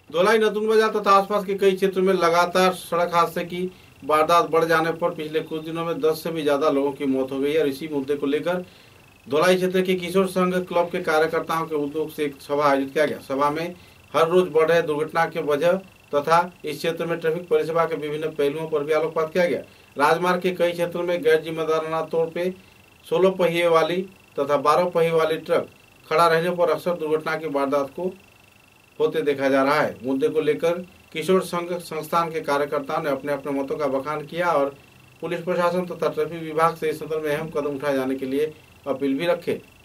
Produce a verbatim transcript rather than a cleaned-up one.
धोलाई नतून बाजार तथा आसपास के कई क्षेत्रों में लगातार सड़क हादसे की वारदात बढ़ जाने पर पिछले कुछ दिनों में दस से भी ज्यादा लोगों की मौत हो गई है। और इसी मुद्दे को लेकर धोलाई क्षेत्र के किशोर संघ क्लब के कार्यकर्ताओं के उद्योग से एक सभा आयोजित किया गया। सभा में हर रोज बढ़ रहे दुर्घटना के वजह तथा इस क्षेत्र में ट्रैफिक परिसेवा के विभिन्न पहलुओं पर भी आलोकपात किया गया। राजमार्ग के कई क्षेत्रों में गैर जिम्मेदाराना तौर पे सोलह पहिए वाली तथा बारह पहिए वाली ट्रक खड़ा रहने पर अक्सर दुर्घटना की वारदात को होते देखा जा रहा है। मुद्दे को लेकर किशोर संघ संस्थान के कार्यकर्ताओं ने अपने अपने मतों का बखान किया और पुलिस प्रशासन तथा ट्रैफिक विभाग से इस संदर्भ में अहम कदम उठाए जाने के लिए अपील भी रखे।